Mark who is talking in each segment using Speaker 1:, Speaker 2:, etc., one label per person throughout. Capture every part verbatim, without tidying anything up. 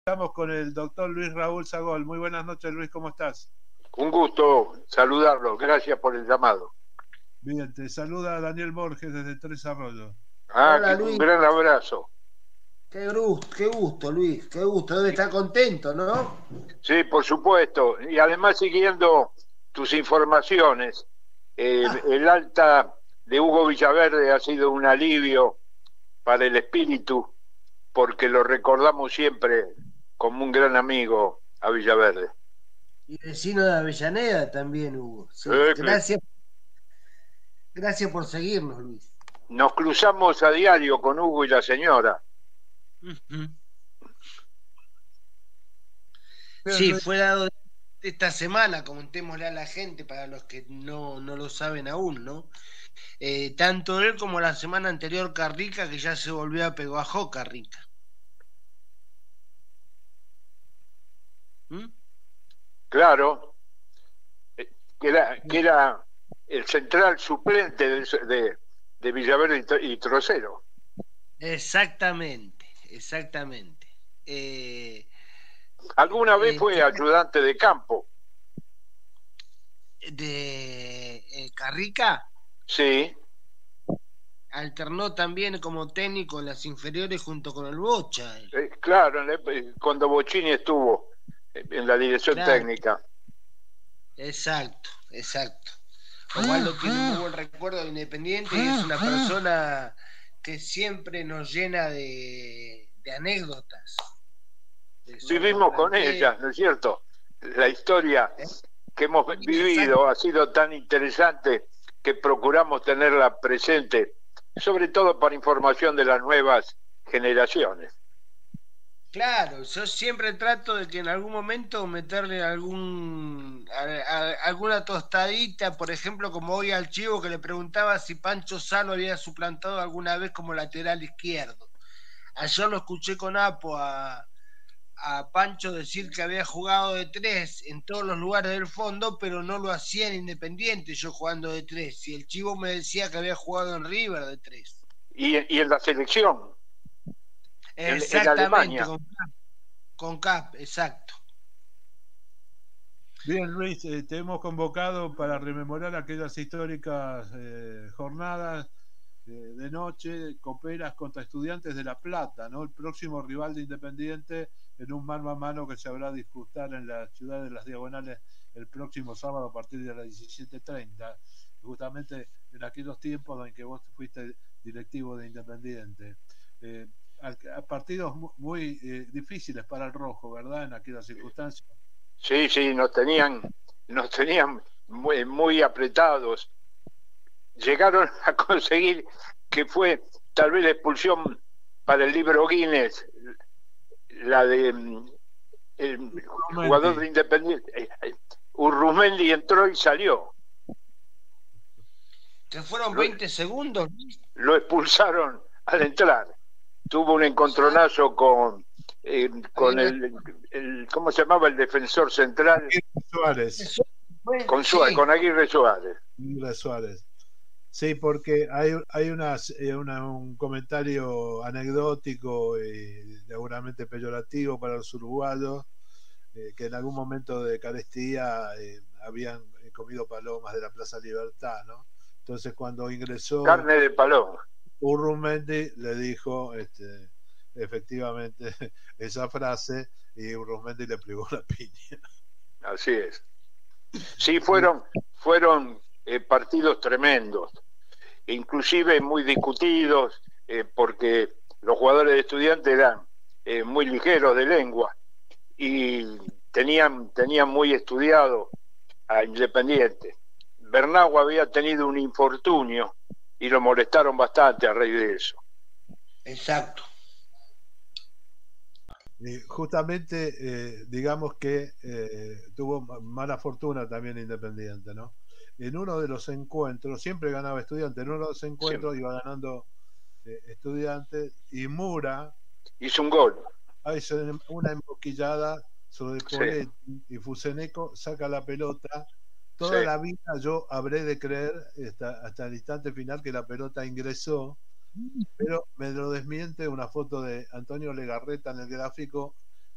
Speaker 1: Estamos con el doctor Luis Raúl Sagol. Muy buenas noches, Luis, ¿cómo estás?
Speaker 2: Un gusto saludarlo, gracias por el llamado.
Speaker 1: Bien, te saluda Daniel Borges desde Tres Arroyos.
Speaker 2: Ah, Hola, que, un gran abrazo.
Speaker 3: Qué gusto, qué gusto, Luis, qué gusto, debe estar contento, ¿no?
Speaker 2: Sí, por supuesto, y además siguiendo tus informaciones, eh, ah. el alta de Hugo Villaverde ha sido un alivio para el espíritu, porque lo recordamos siempre como un gran amigo a Villaverde.
Speaker 3: Y vecino de Avellaneda también, Hugo. Sí,
Speaker 2: eh,
Speaker 3: gracias, gracias por seguirnos, Luis.
Speaker 2: Nos cruzamos a diario con Hugo y la señora.
Speaker 3: Uh-huh. Sí, fue dado esta semana, comentémosle a la gente, para los que no, no lo saben aún, ¿no? Eh, tanto él como la semana anterior Carrica, que ya se volvió a Peguajó Carrica.
Speaker 2: ¿Mm? Claro, que era, que era el central suplente de, de, de Villaverde y Trocero.
Speaker 3: Exactamente, exactamente. Eh,
Speaker 2: ¿Alguna eh, vez fue ayudante de campo?
Speaker 3: ¿De eh, Carrica?
Speaker 2: Sí.
Speaker 3: Alternó también como técnico en las inferiores junto con el Bocha.
Speaker 2: Eh, claro, cuando Bochini estuvo en la dirección claro. técnica.
Speaker 3: Exacto, exacto. Osvaldo tiene un muy buen recuerdo de Independiente y es una persona que siempre nos llena de, de anécdotas. De
Speaker 2: Vivimos con ella, ¿no es cierto? La historia ¿Eh? que hemos vivido exacto. ha sido tan interesante que procuramos tenerla presente, sobre todo para información de las nuevas generaciones.
Speaker 3: Claro, yo siempre trato de que en algún momento meterle algún a, a, alguna tostadita, por ejemplo, como hoy al Chivo que le preguntaba si Pancho Salo había suplantado alguna vez como lateral izquierdo. Ayer lo escuché con Apo a, a Pancho decir que había jugado de tres en todos los lugares del fondo, pero no lo hacía en Independiente yo jugando de tres. Y el Chivo me decía que había jugado en River de tres.
Speaker 2: ¿Y, y en la selección?
Speaker 3: Exactamente, en, en con, Cap, con Cap, exacto.
Speaker 1: Bien, Luis, eh, te hemos convocado para rememorar aquellas históricas eh, jornadas eh, de noche, coperas contra Estudiantes de La Plata, ¿no? El próximo rival de Independiente en un mano a mano que se habrá de disputar en la ciudad de Las Diagonales el próximo sábado a partir de las diecisiete treinta, justamente en aquellos tiempos en que vos fuiste directivo de Independiente. Eh, A, a partidos muy eh, difíciles para el rojo, ¿verdad? En aquellas circunstancias.
Speaker 2: Sí, sí, nos tenían, nos tenían muy, muy apretados. Llegaron a conseguir que fue tal vez la expulsión para el libro Guinness, la de el jugador de Independiente. Urrumendi entró y salió.
Speaker 3: ¿Que fueron veinte segundos?
Speaker 2: Lo expulsaron al entrar. Tuvo un encontronazo con, eh, con el, el, ¿cómo se llamaba? El defensor central.
Speaker 1: Suárez.
Speaker 2: Con, Suárez, sí. con Aguirre Suárez.
Speaker 1: Aguirre Suárez. Sí, porque hay, hay unas, eh, una, un comentario anecdótico y seguramente peyorativo para los uruguayos, eh, que en algún momento de carestía eh, habían comido palomas de la Plaza Libertad, ¿no? Entonces cuando ingresó...
Speaker 2: Carne de paloma.
Speaker 1: Urrumendi le dijo este, efectivamente esa frase y Urrumendi le pegó la piña.
Speaker 2: Así es. Sí, fueron, fueron eh, partidos tremendos, inclusive muy discutidos, eh, porque los jugadores de Estudiantes eran eh, muy ligeros de lengua y tenían, tenían muy estudiado a Independiente. Bernagua había tenido un infortunio y lo molestaron bastante a raíz de eso.
Speaker 3: Exacto.
Speaker 1: Y justamente, eh, digamos que eh, tuvo mala fortuna también Independiente, ¿no? En uno de los encuentros, siempre ganaba Estudiante, en uno de los encuentros sí. iba ganando eh, Estudiante y Mura
Speaker 2: hizo un gol.
Speaker 1: Hizo una emboquillada sobre Poletti sí. y Fuseneco saca la pelota. Toda sí. la vida yo habré de creer hasta, hasta el instante final que la pelota ingresó, pero me lo desmiente una foto de Antonio Legarreta en el gráfico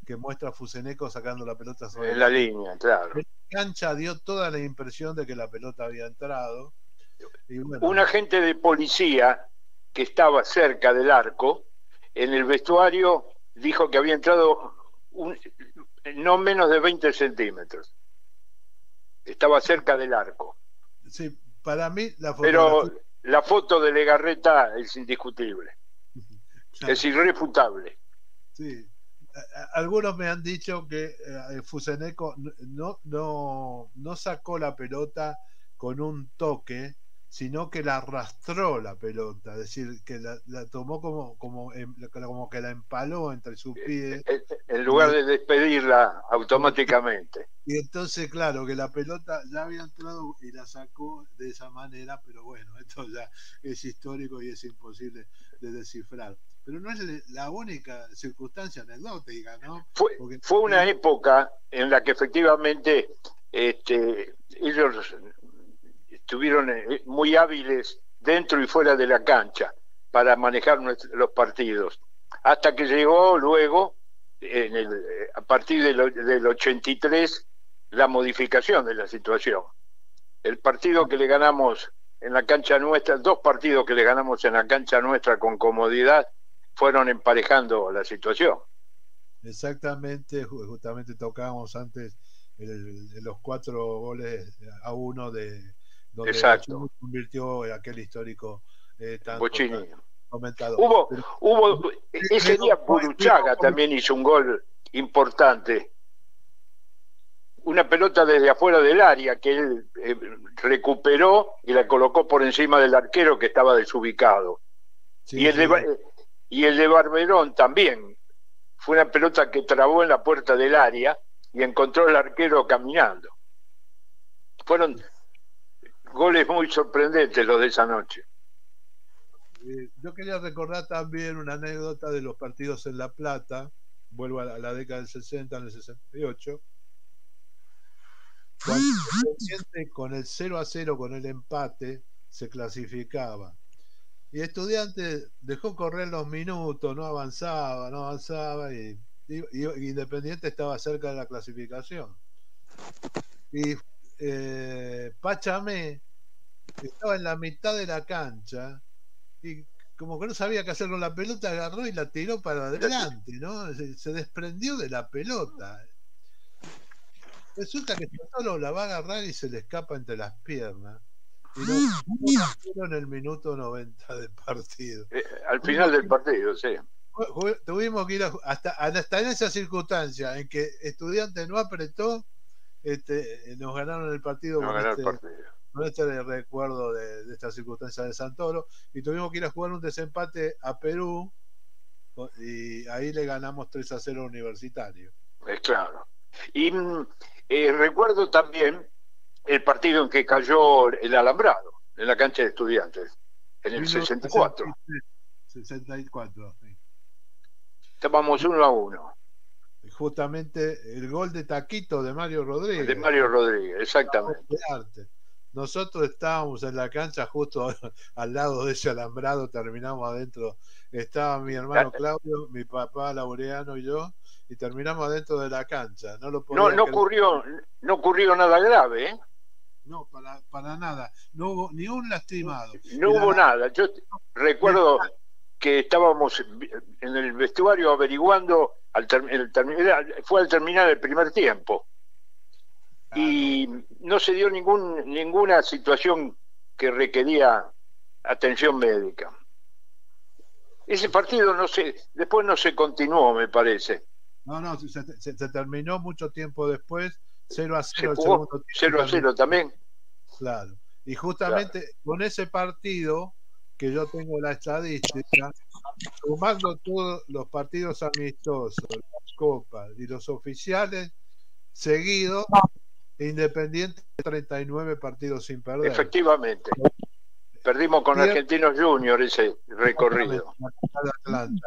Speaker 1: que muestra a Fuseneco sacando la pelota sobre
Speaker 2: en la línea, claro.
Speaker 1: La cancha dio toda la impresión de que la pelota había entrado. Y bueno,
Speaker 2: un agente de policía que estaba cerca del arco, en el vestuario dijo que había entrado un, no menos de veinte centímetros. Estaba cerca del arco.
Speaker 1: Sí, para mí la
Speaker 2: fotografía... Pero la foto de Legarreta es indiscutible. Claro. Es irrefutable.
Speaker 1: Sí. Algunos me han dicho que eh, Fuseneco no, no, no sacó la pelota con un toque, sino que la arrastró la pelota, es decir, que la, la tomó como, como, como que la empaló entre sus pies.
Speaker 2: En lugar de despedirla automáticamente.
Speaker 1: Y entonces, claro, que la pelota ya había entrado y la sacó de esa manera, pero bueno, esto ya es histórico y es imposible de descifrar. Pero no es la única circunstancia anecdótica, ¿no?
Speaker 2: Fue, Porque, fue una eh, época en la que efectivamente este, ellos estuvieron muy hábiles dentro y fuera de la cancha para manejar los partidos, hasta que llegó luego, en el, a partir del, del ochenta y tres, la modificación de la situación. El partido que le ganamos en la cancha nuestra, dos partidos que le ganamos en la cancha nuestra con comodidad, fueron emparejando la situación.
Speaker 1: Exactamente, justamente tocábamos antes el, el, los cuatro goles a uno de donde
Speaker 2: Exacto.
Speaker 1: convirtió en aquel histórico eh, tanto,
Speaker 2: Bocini.
Speaker 1: Tan comentado.
Speaker 2: Hubo,
Speaker 1: Pero,
Speaker 2: hubo ese día Burruchaga también hizo un gol importante. Una pelota desde afuera del área que él eh, recuperó y la colocó por encima del arquero que estaba desubicado. Sí, y el sí. de Y el de Barberón también. Fue una pelota que trabó en la puerta del área y encontró al arquero caminando. Fueron goles muy sorprendentes los de esa noche.
Speaker 1: Eh, yo quería recordar también una anécdota de los partidos en La Plata. Vuelvo a la, a la década del sesenta, en el sesenta y ocho. Cuando con el cero a cero, con el empate, se clasificaba. Y Estudiantes dejó correr los minutos, no avanzaba, no avanzaba, y, y, y Independiente estaba cerca de la clasificación. Y eh, Pachamé estaba en la mitad de la cancha y como que no sabía qué hacer con la pelota, agarró y la tiró para adelante, ¿no? Se, se desprendió de la pelota. Resulta que solo la va a agarrar y se le escapa entre las piernas. Y no en el minuto noventa del partido.
Speaker 2: Eh, al final del partido, sí.
Speaker 1: Tuvimos que ir a, hasta, hasta en esa circunstancia en que Estudiantes no apretó, este, nos ganaron el partido,
Speaker 2: no
Speaker 1: con,
Speaker 2: ganó
Speaker 1: este,
Speaker 2: el partido.
Speaker 1: con este recuerdo de, de esta circunstancia de Santoro, y tuvimos que ir a jugar un desempate a Perú y ahí le ganamos tres a cero Universitario.
Speaker 2: Es claro. Y eh, recuerdo también el partido en que cayó el alambrado en la cancha de Estudiantes en el sesenta y cuatro.
Speaker 1: sesenta y cuatro, sí.
Speaker 2: Estábamos uno a uno.
Speaker 1: Justamente el gol de taquito de Mario Rodríguez.
Speaker 2: De Mario Rodríguez, exactamente.
Speaker 1: Nosotros estábamos en la cancha justo al lado de ese alambrado, terminamos adentro. Estaba mi hermano Claudio, mi papá Laureano y yo, y terminamos adentro de la cancha. No, lo
Speaker 2: no, no ocurrió, no ocurrió nada grave, ¿eh?
Speaker 1: No, para, para nada. No hubo ni un lastimado.
Speaker 2: No hubo nada. Yo recuerdo que estábamos en el vestuario averiguando, al el terminar, fue al terminar el primer tiempo. Claro. Y no se dio ningún, ninguna situación que requería atención médica. Ese partido no se, después no se continuó, me parece.
Speaker 1: No, no, se, se, se terminó mucho tiempo después. cero a cero,
Speaker 2: se jugó cero a cero también.
Speaker 1: Claro. Y justamente claro. Con ese partido, que yo tengo la estadística, sumando todos los partidos amistosos, las copas y los oficiales, seguidos, Independiente treinta y nueve partidos sin perder.
Speaker 2: Efectivamente. Perdimos con Argentinos Juniors ese recorrido.
Speaker 1: Atlanta.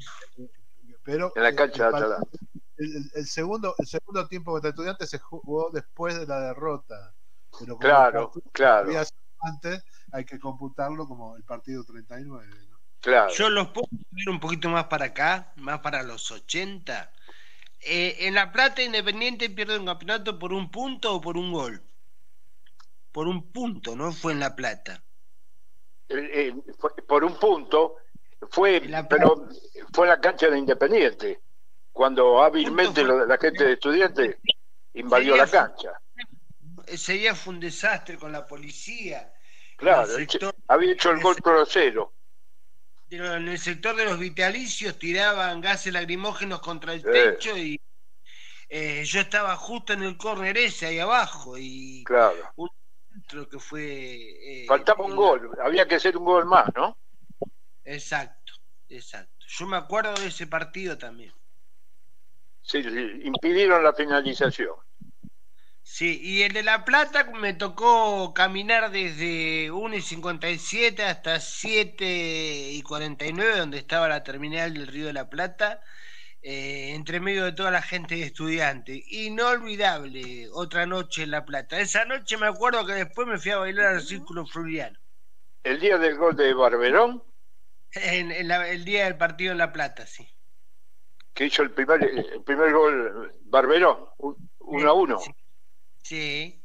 Speaker 1: Pero
Speaker 2: en la cancha
Speaker 1: el,
Speaker 2: de Atalanta.
Speaker 1: El, el, segundo, el segundo tiempo contra Estudiantes se jugó después de la derrota. Pero
Speaker 2: claro, claro.
Speaker 1: Antes hay que computarlo como el partido treinta y nueve, ¿no?
Speaker 3: Claro. Yo los puedo poner un poquito más para acá, más para los ochenta. Eh, en La Plata, Independiente pierde un campeonato por un punto o por un gol. Por un punto, ¿no? Fue en La Plata.
Speaker 2: Eh, eh, fue- por un punto, fue,
Speaker 3: En La Plata.
Speaker 2: pero fue en la cancha de Independiente, cuando hábilmente
Speaker 3: fue-
Speaker 2: lo- la gente de Estudiantes invadió
Speaker 3: Sería
Speaker 2: la cancha.
Speaker 3: Ese día fue un desastre con la policía.
Speaker 2: Claro,
Speaker 3: En el
Speaker 2: él
Speaker 3: sector,
Speaker 2: había hecho el
Speaker 3: en
Speaker 2: gol
Speaker 3: el,
Speaker 2: cero.
Speaker 3: de lo- en el sector de los vitalicios tiraban gases lacrimógenos contra el
Speaker 2: Eh,
Speaker 3: techo y eh, yo estaba justo en el córner ese ahí abajo y
Speaker 2: claro.
Speaker 3: un centro que fue eh,
Speaker 2: Faltaba un
Speaker 3: en la-
Speaker 2: gol, había que hacer un gol más, ¿no?
Speaker 3: Exacto, exacto. Yo me acuerdo de ese partido también.
Speaker 2: Sí, sí, impidieron la finalización.
Speaker 3: Sí, y el de La Plata me tocó caminar desde una y cincuenta y siete hasta siete y cuarenta y nueve, donde estaba la terminal del Río de la Plata, eh, entre medio de toda la gente de estudiantes. Inolvidable otra noche en La Plata. Esa noche me acuerdo que después me fui a bailar al Círculo Floriano,
Speaker 2: El día del gol de Barberón,
Speaker 3: en, en la- el día del partido en La Plata, sí.
Speaker 2: que hizo el primer, el primer gol Barberón, un- uno a uno.
Speaker 3: Sí, sí.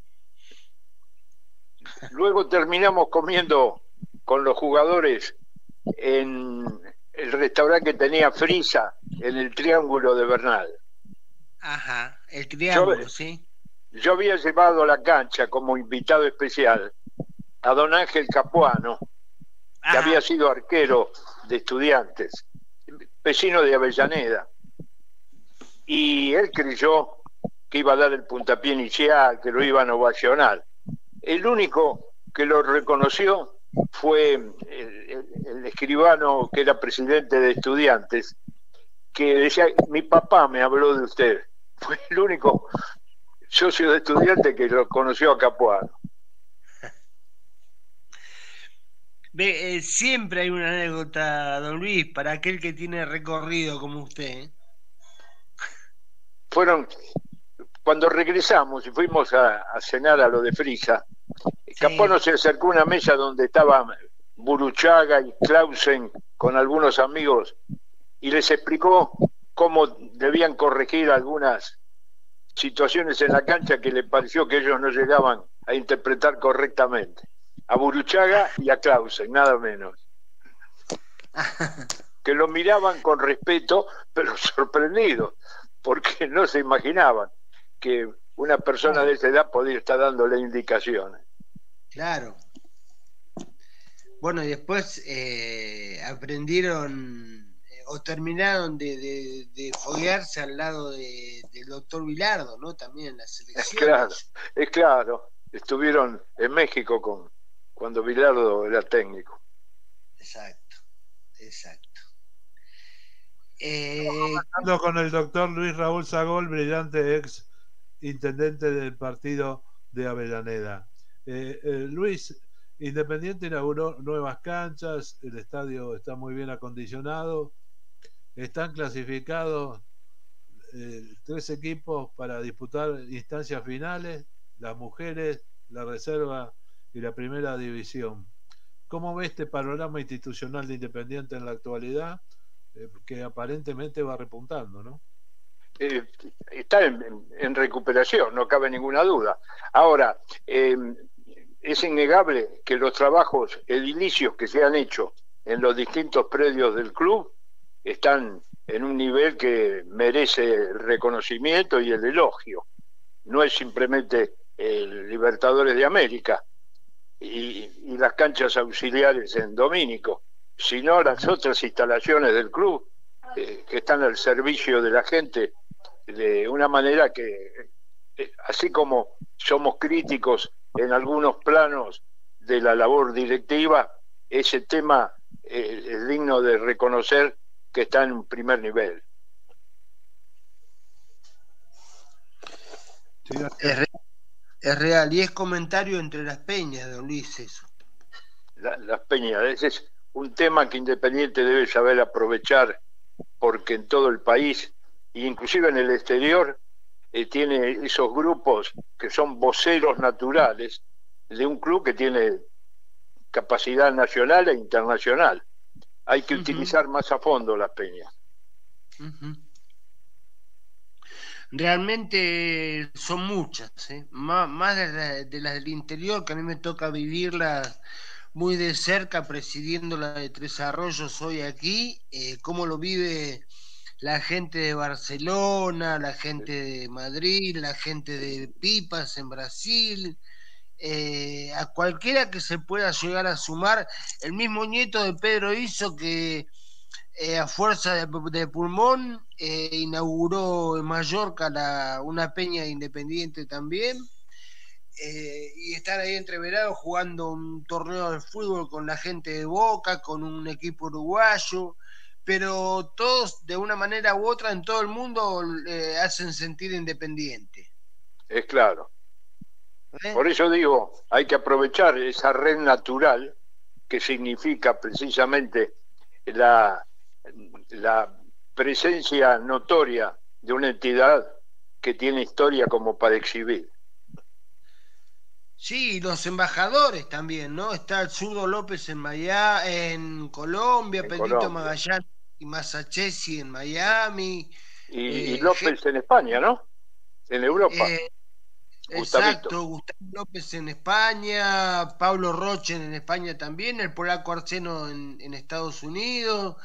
Speaker 2: Luego terminamos comiendo con los jugadores en el restaurante que tenía Frisa en el Triángulo de Bernal.
Speaker 3: Ajá, el triángulo,
Speaker 2: Yo-
Speaker 3: sí.
Speaker 2: Yo había llevado a la cancha como invitado especial a don Ángel Capuano, que
Speaker 3: Ajá.
Speaker 2: había sido arquero de Estudiantes, vecino de Avellaneda. Y él creyó que iba a dar el puntapié inicial, que lo iban a ovacionar. El único que lo reconoció fue el, el- el escribano que era presidente de Estudiantes, que decía, mi papá me habló de usted. Fue el único socio de Estudiantes que lo conoció a Capuano.
Speaker 3: Ve, eh, siempre hay una anécdota, don Luis, para aquel que tiene recorrido como usted. ¿eh?
Speaker 2: Fueron, cuando regresamos y fuimos a, a cenar a lo de Frisa, Capuano se acercó a una mesa donde estaban Buruchaga y Clausen con algunos amigos y les explicó cómo debían corregir algunas situaciones en la cancha que le pareció que ellos no llegaban a interpretar correctamente. A Buruchaga y a Clausen, nada menos. Que lo miraban con respeto, pero sorprendidos, porque no se imaginaban que una persona de esa edad podía estar dándole indicaciones.
Speaker 3: Claro. Bueno, y después eh, aprendieron eh, o terminaron de, de, de foguearse al lado de, del doctor Bilardo, ¿no? También en la
Speaker 2: Es
Speaker 3: selección.
Speaker 2: claro, es claro. Estuvieron en México con cuando Bilardo era técnico.
Speaker 3: Exacto, exacto. Eh,
Speaker 1: Hablando con el doctor Luis Raúl Sagol, brillante ex intendente del partido de Avellaneda. Eh, eh, Luis, Independiente inauguró nuevas canchas, el estadio está muy bien acondicionado, están clasificados eh, tres equipos para disputar instancias finales, las mujeres, la reserva y la primera división. ¿Cómo ve este panorama institucional de Independiente en la actualidad? Eh, que aparentemente va repuntando, ¿no?
Speaker 2: Eh, está en, en, en recuperación, no cabe ninguna duda. Ahora, eh, es innegable que los trabajos edilicios que se han hecho en los distintos predios del club están en un nivel que merece el reconocimiento y el elogio. No es simplemente el Libertadores de América y, y las canchas auxiliares en Domínico, sino las otras instalaciones del club eh, que están al servicio de la gente de una manera que, eh, así como somos críticos en algunos planos de la labor directiva, ese tema eh, es digno de reconocer que está en un primer nivel.
Speaker 3: Sí, es, re, es real, y es comentario entre las peñas, don Luis, eso.
Speaker 2: La, las peñas, ese es un tema que Independiente debe saber aprovechar, porque en todo el país, e inclusive en el exterior, eh, tiene esos grupos que son voceros naturales de un club que tiene capacidad nacional e internacional. Hay que uh-huh. utilizar más a fondo las peñas.
Speaker 3: Uh-huh. Realmente son muchas, ¿eh? Má, más de, la, de las del interior, que a mí me toca vivirlas muy de cerca, presidiendo la de Tres Arroyos hoy aquí, eh, cómo lo vive la gente de Barcelona, la gente de Madrid, la gente de Pipas en Brasil, eh, a cualquiera que se pueda llegar a sumar. El mismo nieto de Pedro hizo que eh, a fuerza de, de pulmón eh, inauguró en Mallorca la, una peña independiente también. Eh, y estar ahí entreverados jugando un torneo de fútbol con la gente de Boca, con un equipo uruguayo, pero todos de una manera u otra en todo el mundo eh, hacen sentir independiente.
Speaker 2: Es claro. ¿Eh? Por eso digo, hay que aprovechar esa red natural que significa precisamente la, la presencia notoria de una entidad que tiene historia como para exhibir.
Speaker 3: Sí, los embajadores también, ¿no? Está el zurdo López en Miami, en Colombia, en Pedrito Colombia. Magallanes y Masachesi en Miami.
Speaker 2: Y, eh, y López en España, ¿no? En Europa.
Speaker 3: Eh, exacto, Gustavo López en España, Pablo Rochen en España también, el polaco Arseno en, en Estados Unidos.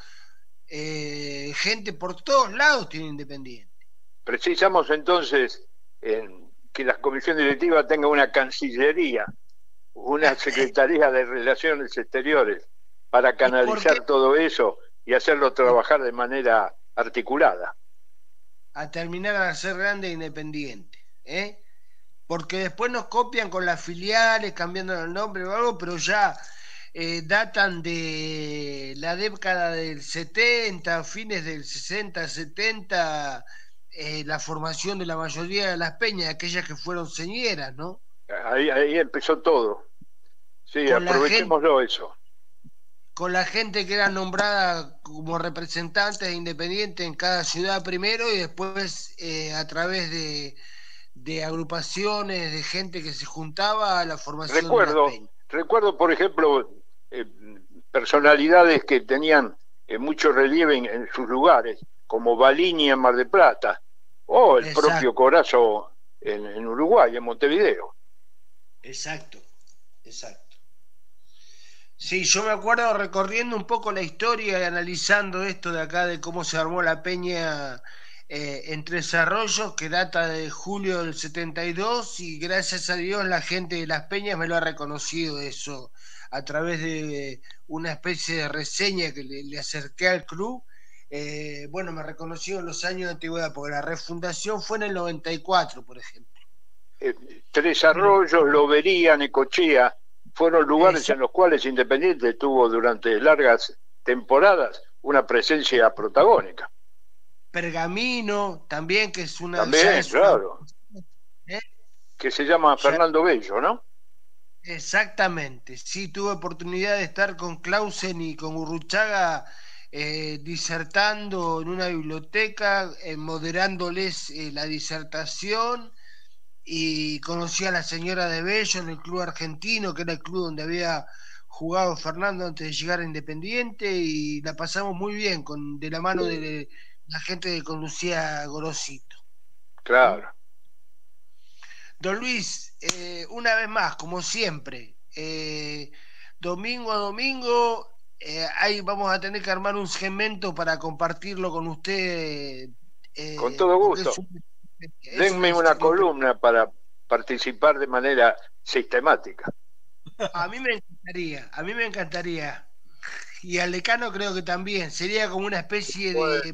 Speaker 3: Eh, gente por todos lados tiene Independiente.
Speaker 2: Precisamos entonces en que la comisión directiva tenga una cancillería, una secretaría de Relaciones Exteriores para canalizar todo eso y hacerlo trabajar de manera articulada.
Speaker 3: A terminar a ser grande e independiente, ¿eh? Porque después nos copian con las filiales, cambiando el nombre o algo, pero ya eh, datan de la década del setenta, fines del sesenta, setenta... Eh, la formación de la mayoría de las peñas, aquellas que fueron señeras, ¿no?
Speaker 2: Ahí, ahí empezó todo. Sí, con aprovechémoslo gente, eso.
Speaker 3: Con la gente que era nombrada como representantes de Independiente en cada ciudad primero y después eh, a través de, de agrupaciones de gente que se juntaba a la formación
Speaker 2: recuerdo,
Speaker 3: de las peñas.
Speaker 2: Recuerdo, por ejemplo, eh, personalidades que tenían eh, mucho relieve en, en sus lugares, como Balini en Mar del Plata, o el Exacto. propio Corazzo en, en Uruguay, en Montevideo.
Speaker 3: Exacto, exacto. Sí, yo me acuerdo recorriendo un poco la historia y analizando esto de acá, de cómo se armó la peña eh, en Tres Arroyos, que data de julio del setenta y dos, y gracias a Dios la gente de las peñas me lo ha reconocido eso, a través de una especie de reseña que le, le acerqué al club. Eh, bueno, me reconoció en los años de antigüedad, porque la refundación fue en el noventa y cuatro, por ejemplo.
Speaker 2: Eh, Tres Arroyos, Lobería, Necochea, fueron lugares Exacto. en los cuales Independiente tuvo durante largas temporadas una presencia protagónica.
Speaker 3: Pergamino, también, que es una...
Speaker 2: También, es claro.
Speaker 3: Una, ¿eh?
Speaker 2: Que se llama Fernando ya... Bello, ¿no?
Speaker 3: Exactamente, sí, tuve oportunidad de estar con Clausen y con Urruchaga Eh, disertando en una biblioteca, eh, moderándoles eh, la disertación, y conocí a la señora de Bello en el club argentino, que era el club donde había jugado Fernando antes de llegar a Independiente, y la pasamos muy bien con de la mano de la gente que conducía Gorosito.
Speaker 2: Claro.
Speaker 3: Don Luis, eh, una vez más, como siempre, eh, domingo a domingo. Eh, ahí vamos a tener que armar un segmento para compartirlo con usted.
Speaker 2: Eh, con todo gusto. Es un, es Denme una columna para participar de manera sistemática.
Speaker 3: A mí me encantaría, a mí me encantaría. Y al decano creo que también. Sería como una especie de...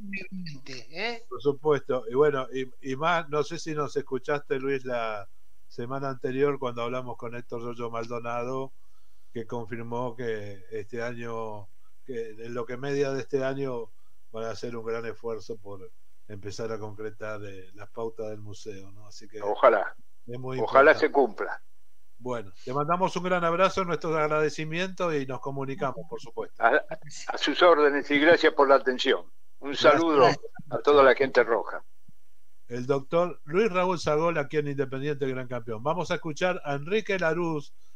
Speaker 1: ¿eh? Por supuesto. Y bueno, y, y más, no sé si nos escuchaste, Luis, la semana anterior cuando hablamos con Héctor Yoyo Maldonado, que confirmó que este año, que en lo que media de este año van a hacer un gran esfuerzo por empezar a concretar eh, las pautas del museo, ¿no? Así que
Speaker 2: ojalá,
Speaker 1: es muy
Speaker 2: ojalá
Speaker 1: importante.
Speaker 2: se cumpla.
Speaker 1: Bueno, te mandamos un gran abrazo, nuestros agradecimientos y nos comunicamos, por supuesto.
Speaker 2: A, a sus órdenes y gracias por la atención. Un saludo gracias a toda la gente roja.
Speaker 1: El doctor Luis Raúl Sagol aquí en Independiente Gran Campeón. Vamos a escuchar a Enrique Laruz